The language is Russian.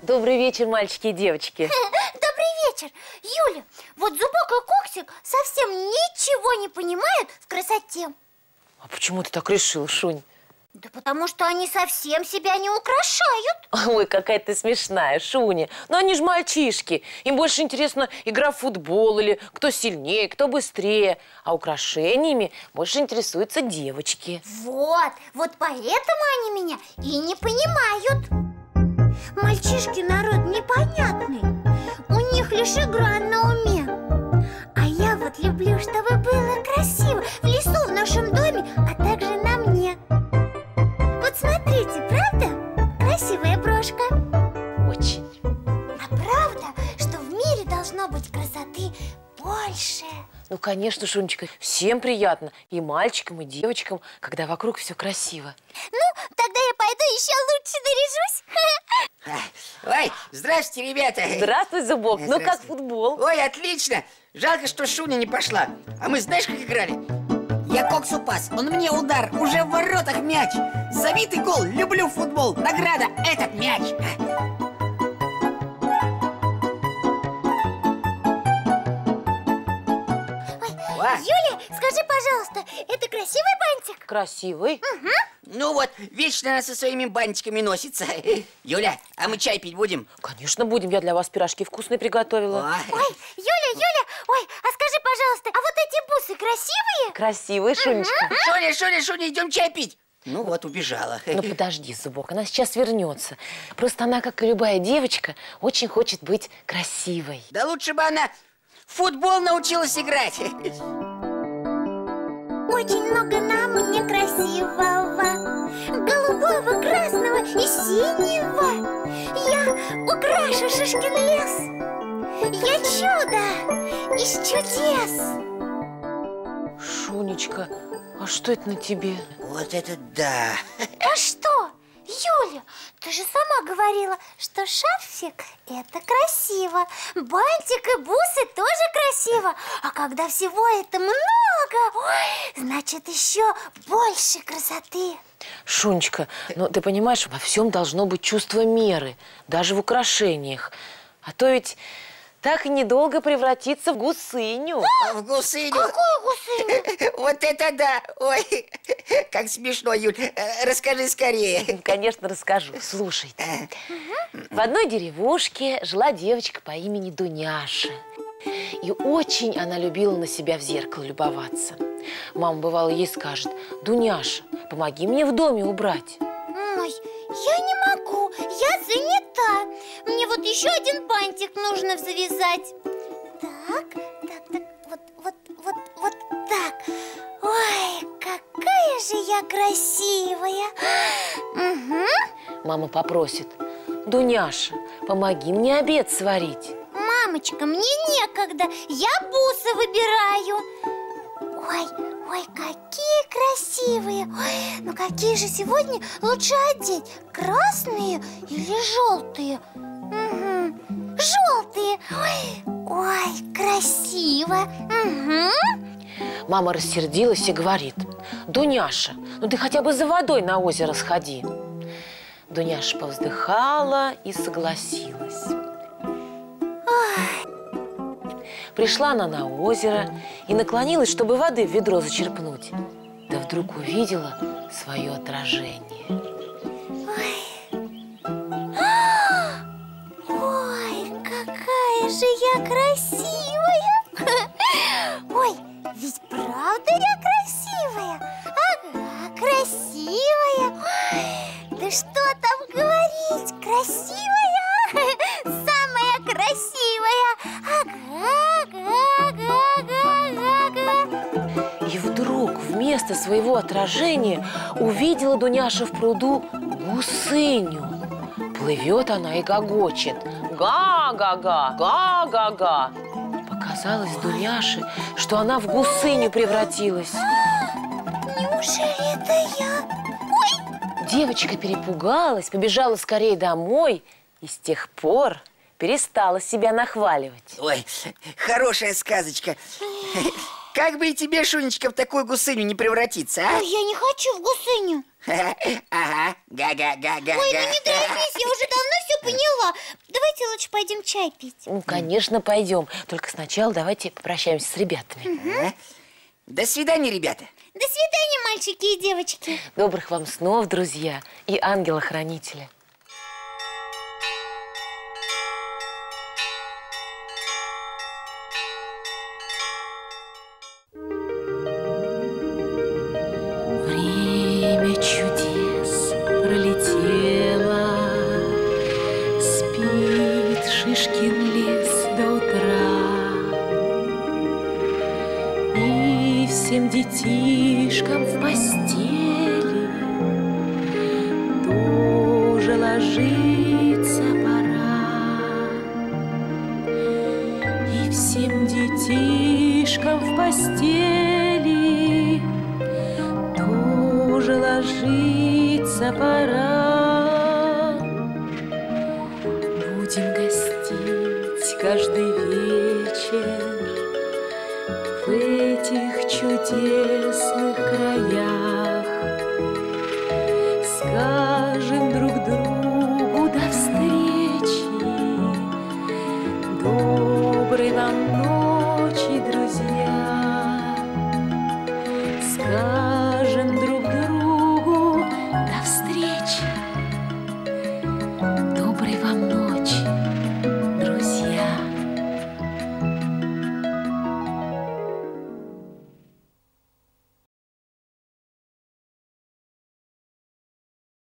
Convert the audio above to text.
Добрый вечер, мальчики и девочки. Добрый вечер. Юля, вот Зубок и Коксик совсем ничего не понимают в красоте. А почему ты так решил, Шунь? Да потому что они совсем себя не украшают. Ой, какая ты смешная, Шуня. Но они же мальчишки. Им больше интересна игра в футбол или кто сильнее, кто быстрее. А украшениями больше интересуются девочки. Вот поэтому они меня и не понимают. Мальчишки народ непонятный. У них лишь игра на уме. А я вот люблю, чтобы было красиво в лесу, в нашем доме, а также на мне. Вот смотрите, правда? Красивая брошка. Очень. А правда, что в мире должно быть красоты больше? Ну, конечно, Шунечка, всем приятно. И мальчикам, и девочкам, когда вокруг все красиво. Ну, тогда я пойду еще лучше наряжусь. Ой, здрасте, ребята. Здравствуй, Зубок. Ну, как футбол? Ой, отлично. Жалко, что Шуня не пошла. А мы знаешь, как играли? Я Коксу пас, он мне удар, уже в воротах мяч. Забитый гол, люблю футбол, награда этот мяч. Юля, скажи, пожалуйста, это красивый бантик? Красивый. Угу. Ну вот, вечно она со своими бантиками носится. Юля, а мы чай пить будем? Конечно, будем. Я для вас пирожки вкусные приготовила. Ой, Юля, ой, а скажи, пожалуйста, а вот эти бусы красивые? Красивые, Шунечка. Шуня, идем чай пить. Ну вот, убежала. Ну, подожди, Зубок, она сейчас вернется. Просто она, как и любая девочка, очень хочет быть красивой. Да лучше бы она в футбол научилась играть. Очень много на мне красивого, голубого, красного и синего. Я украшу Шишкин лес. Я чудо из чудес. Шунечка, а что это на тебе? Вот это да. А что? Юля, ты же сама говорила, что шарфик – это красиво, бантик и бусы тоже красиво. А когда всего это много, ой, значит, еще больше красоты. Шунечка, ну ты понимаешь, во всем должно быть чувство меры, даже в украшениях. А то ведь так и недолго превратиться в гусыню. В гусыню? Какую гусыню? Вот это да! Ой, как смешно, Юль. Расскажи скорее. Конечно, расскажу. Слушайте. В одной деревушке жила девочка по имени Дуняша. И очень она любила на себя в зеркало любоваться. Мама, бывало, ей скажет: Дуняша, помоги мне в доме убрать. Ой, я не могу, я занята. Мне вот еще один бантик нужно завязать. Так, вот так. Ой, какая же я красивая. Угу. Мама попросит: Дуняша, помоги мне обед сварить. Мамочка, мне некогда, я бусы выбираю. Ой, какие красивые. Ой, ну какие же сегодня лучше одеть? Красные или желтые? Угу. Желтые. Ой, красиво. Угу. Мама рассердилась и говорит: Дуняша, ну ты хотя бы за водой на озеро сходи. Дуняша повздыхала и согласилась. Пришла она на озеро и наклонилась, чтобы воды в ведро зачерпнуть. Да вдруг увидела свое отражение. Ой, какая же я красивая! Ой, ведь правда я красивая? Ага, красивая. Да что там говорить, красивая? Самая красивая. И вдруг вместо своего отражения увидела Дуняша в пруду гусыню. Плывет она и гогочет: га-га-га, га-га-га. Показалось Дуняше, что она в гусыню превратилась. Неужели это я? Ой! Девочка перепугалась, побежала скорее домой и с тех пор перестала себя нахваливать. Ой, хорошая сказочка. Как бы и тебе, Шунечка, в такую гусыню не превратиться, а? Ой, я не хочу в гусыню. Ага, га-га-га-га-га. Ой, ну не торопись, я уже давно все поняла. Давайте лучше пойдем чай пить. Ну, конечно, пойдем. Только сначала давайте попрощаемся с ребятами. До свидания, ребята. До свидания, мальчики и девочки. Добрых вам снов, друзья, и ангела-хранителя. Время чудес пролетело, спит Шишкин лес до утра. И всем детишкам в постели тоже ложиться пора. И всем детишкам в постели тоже ложиться пора. Будем гостить каждый вечер в этих чудесных краях.